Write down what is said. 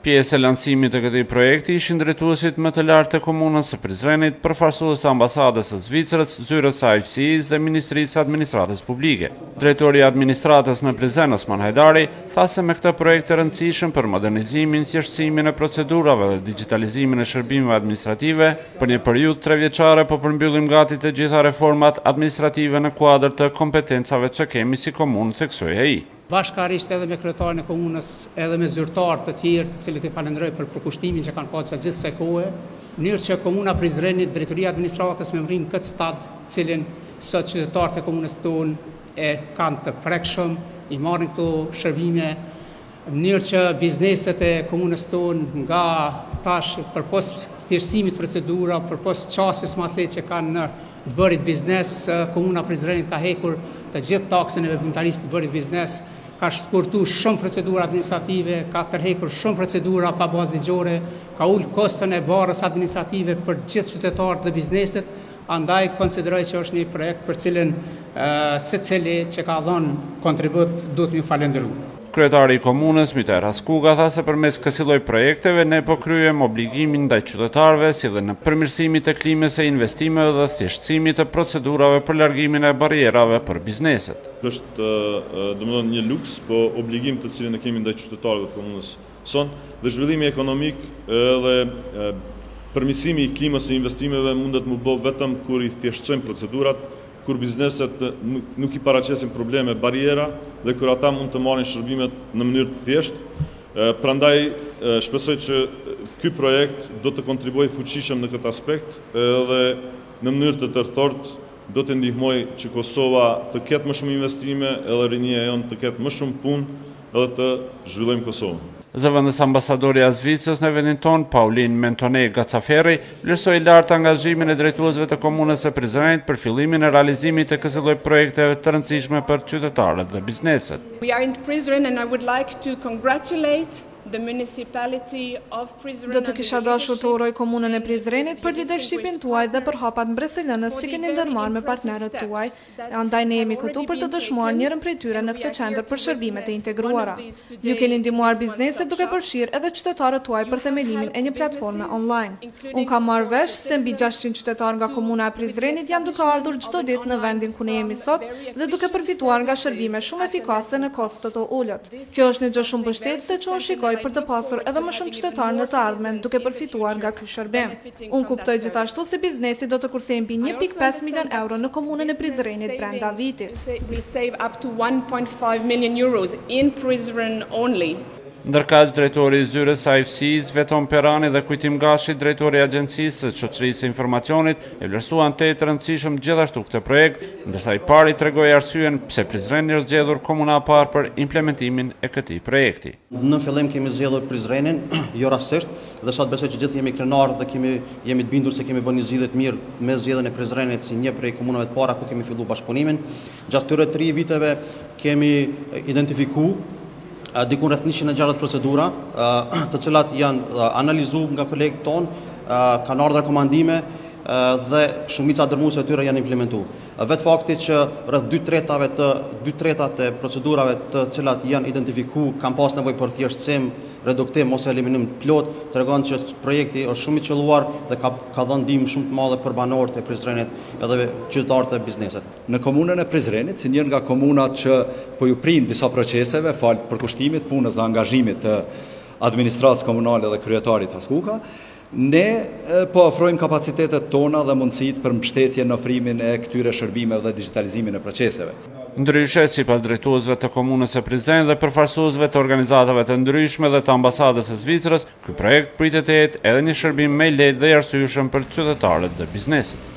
Pjesë e lancimit të këtij projekti ishin drejtuesit më të lartë të komunës së Prizrenit, përfaqësues të ambasadës së Zvicrës, zyrës së AFC-s dhe Ministrisë së Administratës Publike. Drejtori i administratës në Prizren, Osman Hajdari, tha se me këtë projekt të rëndësishëm për modernizimin, thjeshtësimin e procedurave dhe digitalizimin e shërbimeve administrative, për një periudhë 3 vjeçare po përmbyllim gati të gjitha reformat administrative në kuadër të kompetencave që kemi si komunë, theksoi ai. Bashkarisht edhe me kryetarin e komunës, edhe me zyrtarë të tjerë, të cilët i falenderoj për përkushtimin që kanë pasur gjithë kësaj kohe, në mënyrë që komuna Prizrenit, drejtoria e administratës me mrim këtë stad, cilin sot qytetarët e komunës tonë e kanë të prekshëm, i marrin këto shërbime, në mënyrë që bizneset e komunës tonë nga tash përpos thjeshtësimit procedura, përpos çasjes më të që kanë në të bërit biznes, komuna Prizrenit ka hekur të gjithë taksën e veprimtarisë të bërit biznes, ka shkurtuar shumë procedura administrative, ka tërhekur shumë procedura pa bazë ligjore, ka ulë kostën e barrës administrative për gjithë qytetarët dhe bizneset, andaj konsideroj që është një projekt për cilin secili që ka dhënë kontribut duhet m'ju falenderoj. Kryetari i komunës, Miter Haskuga, tha se përmes kësaj lloj projekteve ne po kryejm obligimin ndaj qytetarëve, si dhe në përmirësimin e klimës së investimeve dhe thjeshtësimit të procedurave për largimin e barrierave për bizneset. Është domethënë një luks, po obligim të cilin e kemi ndaj qytetarëve të komunës son, dhe zhvillimi ekonomik dhe përmirësimi i klimës së investimeve mundet më bë vetëm kur i thjeshtësojmë procedurat, kur bizneset nuk i paraqesin probleme, barriera dhe kur ata mund të marrin shërbimet në mënyrë të thjeshtë. Prandaj shpresoj që ky projekt do të kontribuojë fuqishëm në këtë aspekt dhe në mënyrë të tërthort do të ndihmojë që Kosova të ketë më shumë investime edhe rinia jonë të ketë më shumë punë edhe të zhvillojmë Kosovën. Zëvendës ambasadori i Zvicrës në vendin tonë, Paulin Mentone Gacaferi, vlerësoi lart angazhimin e drejtuesve të komunës së Prizrenit për fillimin e realizimit të kësaj lloji projekteve të rëndësishme për qytetarët dhe bizneset. We are in Prizren and I would like to congratulate the municipality of Prizren. Do të kisha dashur të uroj komunën e Prizrenit për leadershipin tuaj dhe për hapat mbretëlënës që keni ndërmarrë me partnerët tuaj. Andaj ne jemi këtu për të dëshmuar njërin prej tyre në këtë qendër për shërbime të integruara. Ju keni ndihmuar bizneset duke përfshirë edhe qytetarët tuaj për themelimin e një platforme online. Unë kam marrë vesh se mbi 600 qytetarë nga komuna e Prizrenit janë duke ardhur çdo ditë në vendin ku ne jemi sot dhe duke përfituar nga shërbime shumë efikase në kosto të ulët. Kjo është një gjë shumë mbështetëse që unë shikoj për të pasur edhe më shumë qytetarë në të ardhmen duke përfituar nga ky shërbim. Unë kuptoj gjithashtu se biznesi do të kursejë mbi 1.5 milion euro në komunën e Prizrenit brenda vitit. Will save up to 1.5 million euros in Prizren only. Ndërkaq drejtori i zyrës AFC-s Veton Perani dhe Kujtim Gashi, drejtori i Agjencisë së Shoqërisë së Informacionit, e vlerësuan të rëndësishëm gjithashtu këtë projekt, ndërsa i pari tregoi arsyen pse Prizreni është zgjedhur komuna e parë për implementimin e këtij projekti. Në fillim kemi zgjedhur Prizrenin, jo rastësisht, dhe sot besoj që gjithë jemi krenarë dhe jemi të bindur se kemi bërë një zgjidhje të mirë me zgjedhjen e Prizrenit si një prej komunave të para ku kemi filluar bashkëpunimin. Gjatë këtyre 3 viteve kemi identifikuar diku rreth 160 procedura, të cilat janë analizuar nga kolegët tonë, kanë ardhur rekomandime dhe shumica dërmuese e tyre janë implementuar. Vetë fakti që rreth 2/3 të procedurave të cilat janë identifikuar kanë pas nevojë për thjeshtësim, reduktim ose eliminim plot, tregon që projekti është shumë i qelluar dhe ka dhënë ndihmë shumë të madhe për banorët e Prizrenit edhe qytetarët e bizneset. Në komunën e Prizrenit, si një nga komunat që po ju prind disa proceseve fal përkushtimit, punës dhe angazhimit të administratës komunale dhe kryetarit Haskuka, ne po ofrojmë kapacitetet tona dhe mundësitë për mbështetje në ofrimin e këtyre shërbimeve dhe digitalizimin e proceseve. Ndryshe, sipas drejtuesve të komunës së Prizrenit dhe përfaqësuesve të organizatave të ndryshme dhe të ambasadës së Zvicrës, ky projekt pritet të jetë edhe një shërbim më i lehtë dhe i arsyeshëm për qytetarët dhe bizneset.